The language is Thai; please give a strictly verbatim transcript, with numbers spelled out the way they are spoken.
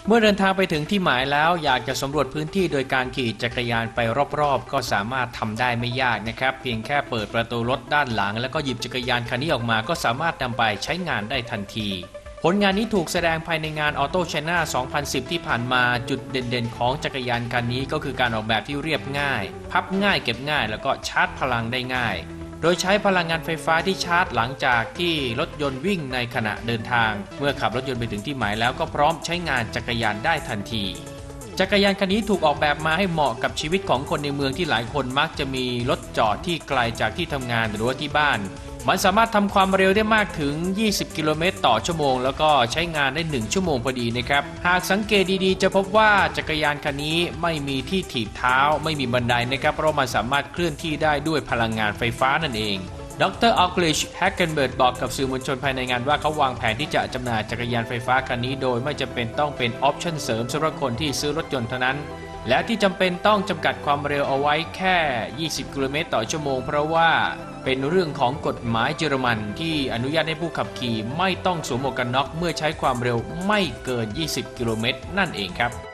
มื่อเดินทางไปถึงที่หมายแล้วอยากจะสำรวจพื้นที่โดยการขี่จักรยานไปรอบๆก็สามารถทำได้ไม่ยากนะครับเพียงแค่เปิดประตูรถด้านหลังแล้วก็หยิบจักรยานคันนี้ออกมาก็สามารถนำไปใช้งานได้ทันทีผลงานนี้ถูกแสดงภายในงาน Auto China สองพันสิบ ที่ผ่านมาจุดเด่นๆของจักรยานคันนี้ก็คือการออกแบบที่เรียบง่ายพับง่ายเก็บง่ายแล้วก็ชาร์จพลังได้ง่ายโดยใช้พลังงานไฟฟ้าที่ชาร์จหลังจากที่รถยนต์วิ่งในขณะเดินทางเมื่อขับรถยนต์ไปถึงที่หมายแล้วก็พร้อมใช้งานจักรยานได้ทันทีจักรยานคันนี้ถูกออกแบบมาให้เหมาะกับชีวิตของคนในเมืองที่หลายคนมักจะมีรถจอดที่ไกลจากที่ทำงานหรือว่าที่บ้านมันสามารถทำความเร็วได้มากถึงยี่สิบกิโลเมตรต่อชั่วโมงแล้วก็ใช้งานได้หนึ่งชั่วโมงพอดีนะครับหากสังเกตดีๆจะพบว่าจักรยานคันนี้ไม่มีที่ถีบเท้าไม่มีบันไดนะครับเพราะมันสามารถเคลื่อนที่ได้ด้วยพลังงานไฟฟ้านั่นเองดรออคลิช แฮกเกนเบิร์ดบอกกับสื่อมวลชนภายในงานว่าเขาวางแผนที่จะจำหน่ายจักรยานไฟฟ้าคันนี้โดยไม่จำเป็นต้องเป็นออปชั่นเสริมสำหรับคนที่ซื้อรถยนต์เท่านั้นและที่จำเป็นต้องจำกัดความเร็วเอาไว้แค่ยี่สิบกิโลเมตรต่อชั่วโมงเพราะว่าเป็นเรื่องของกฎหมายเยอรมันที่อนุญาตให้ผู้ขับขี่ไม่ต้องสวมหมวกกันน็อกเมื่อใช้ความเร็วไม่เกินยี่สิบกิโลเมตรนั่นเองครับ